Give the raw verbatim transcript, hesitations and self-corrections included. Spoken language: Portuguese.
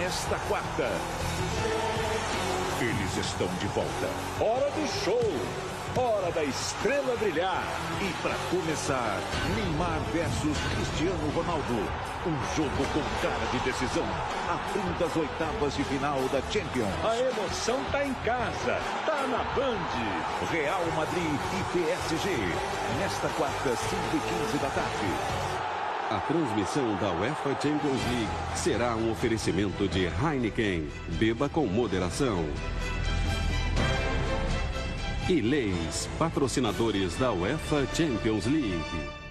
nesta quarta. Eles estão de volta. Hora do show. Hora da estrela brilhar. E para começar, Neymar versus Cristiano Ronaldo. Um jogo com cara de decisão. Abrindo as oitavas de final da Champions. A emoção tá em casa. Tá na Band. Real Madrid e P S G. Nesta quarta, cinco e quinze da tarde. A transmissão da UEFA Champions League será um oferecimento de Heineken. Beba com moderação. E Leis, patrocinadores da UEFA Champions League.